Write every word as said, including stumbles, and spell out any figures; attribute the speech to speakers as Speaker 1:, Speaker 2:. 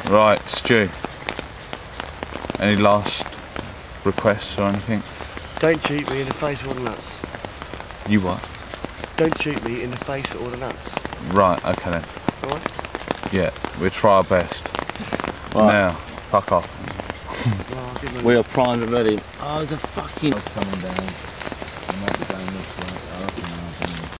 Speaker 1: Right, Stu. Any last requests or anything?
Speaker 2: Don't shoot me in the face or the nuts.
Speaker 1: You what?
Speaker 2: Don't shoot me in the face or the nuts.
Speaker 1: Right, okay then.
Speaker 2: Alright?
Speaker 1: Yeah, we'll try our best.
Speaker 3: Right.
Speaker 1: Now, fuck off.
Speaker 2: Well, I'll give them-
Speaker 3: We are primed and ready. Oh, there's a fucking... coming down.